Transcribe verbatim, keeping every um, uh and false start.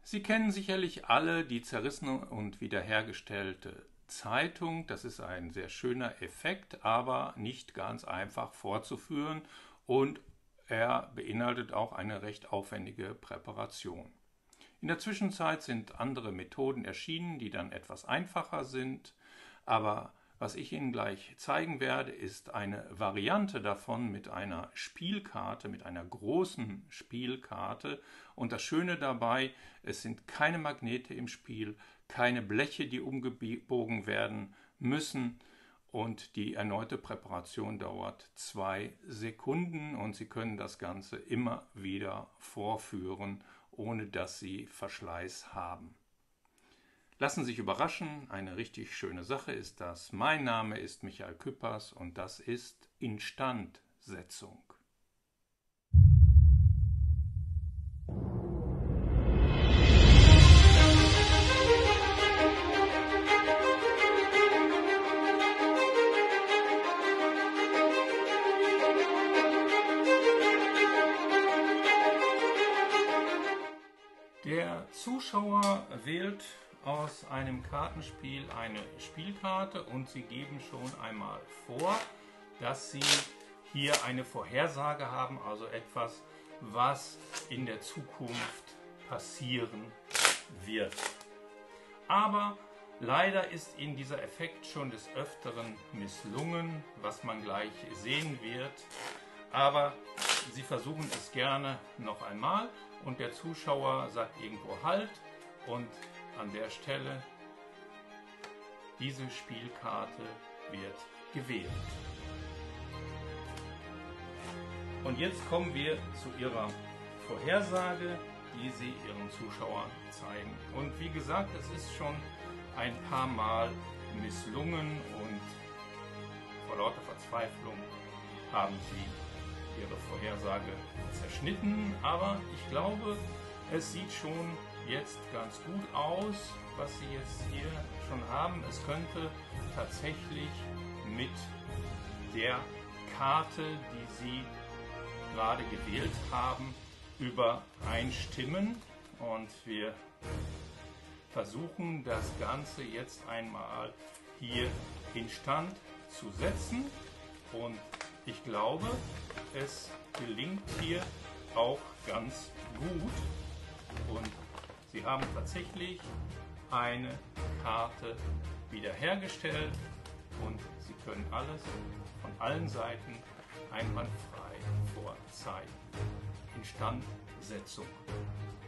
Sie kennen sicherlich alle die zerrissene und wiederhergestellte Zeitung. Das ist ein sehr schöner Effekt, aber nicht ganz einfach vorzuführen und er beinhaltet auch eine recht aufwendige Präparation. In der Zwischenzeit sind andere Methoden erschienen, die dann etwas einfacher sind, aber was ich Ihnen gleich zeigen werde, ist eine Variante davon mit einer Spielkarte, mit einer großen Spielkarte. Und das Schöne dabei, es sind keine Magnete im Spiel, keine Bleche, die umgebogen werden müssen. Und die erneute Präparation dauert zwei Sekunden und Sie können das Ganze immer wieder vorführen, ohne dass Sie Verschleiß haben. Lassen Sie sich überraschen, eine richtig schöne Sache ist das. Mein Name ist Michael Küppers und das ist Instandsetzung. Der Zuschauer wählt aus einem Kartenspiel eine Spielkarte und Sie geben schon einmal vor, dass Sie hier eine Vorhersage haben, also etwas, was in der Zukunft passieren wird. Aber leider ist Ihnen dieser Effekt schon des Öfteren misslungen, was man gleich sehen wird. Aber Sie versuchen es gerne noch einmal und der Zuschauer sagt irgendwo Halt und an der Stelle, diese Spielkarte wird gewählt. Und jetzt kommen wir zu Ihrer Vorhersage, die Sie Ihren Zuschauern zeigen. Und wie gesagt, es ist schon ein paar Mal misslungen und vor lauter Verzweiflung haben Sie Ihre Vorhersage zerschnitten. Aber ich glaube, es sieht schon jetzt ganz gut aus, was Sie jetzt hier schon haben. Es könnte tatsächlich mit der Karte, die Sie gerade gewählt haben, übereinstimmen. Und wir versuchen das Ganze jetzt einmal hier instand zu setzen. Und ich glaube, es gelingt hier auch ganz gut. Und Sie haben tatsächlich eine Karte wiederhergestellt und Sie können alles von allen Seiten einwandfrei vorzeigen. Instandsetzung.